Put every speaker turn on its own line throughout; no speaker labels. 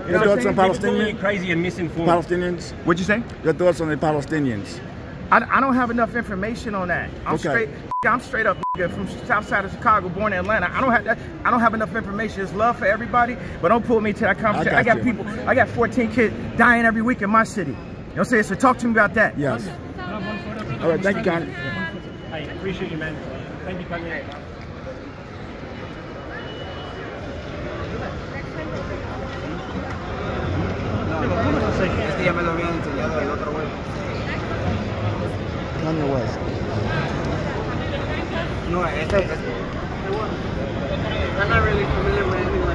Your thoughts on
Palestinians? Crazy and misinformed.
Palestinians?
What'd you say?
Your thoughts on the Palestinians?
I don't have enough information on that. I'm straight up nigga, from south side of Chicago, born in Atlanta. I don't have enough information. It's love for everybody, but don't pull me to that conversation. I got 14 kids dying every week in my city. You know what I'm saying? So talk to me about that.
Yes. All right, thank you, Kanye.
I appreciate you, man. Thank you, Kanye.
Este ya me lo habían enseñado el otro güey.
Kanye West.
No, este. I'm not really familiar with anyone.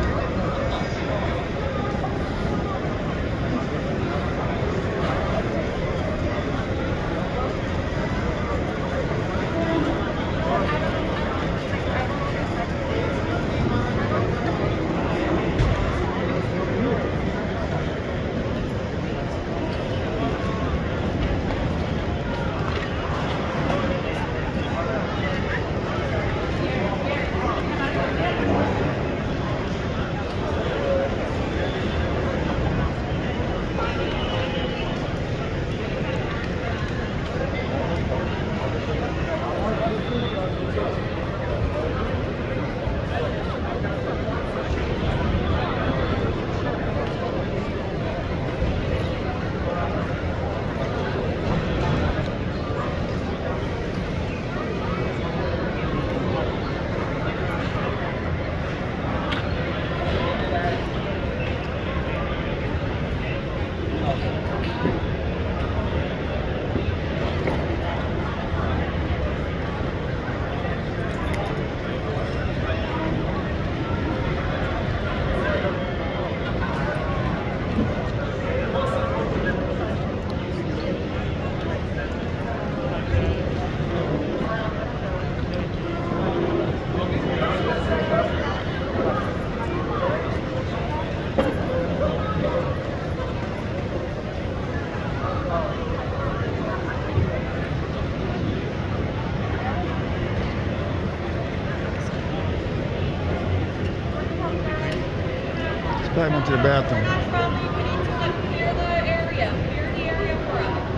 Probably went to the bathroom.
We need to clear the area. Clear the area for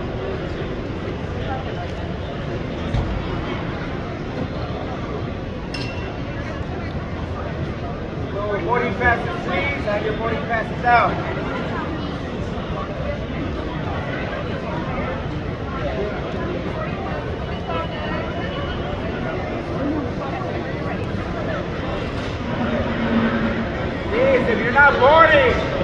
us.
So boarding passes, please. Have your boarding passes out. Please, if you're not boarding,